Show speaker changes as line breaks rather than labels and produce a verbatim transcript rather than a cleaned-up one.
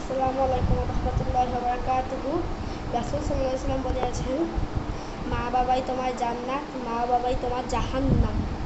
আসসালামু আলাইকুম রহমতুল্লাহি ওয়া বারাকাতুহু। রাসূল সাল্লাল্লাহু আলাইহি ওয়াসাল্লাম বলেছেন, মা বাবাই তোমার জান্নাত, মা বাবাই তোমার জাহান্নাম।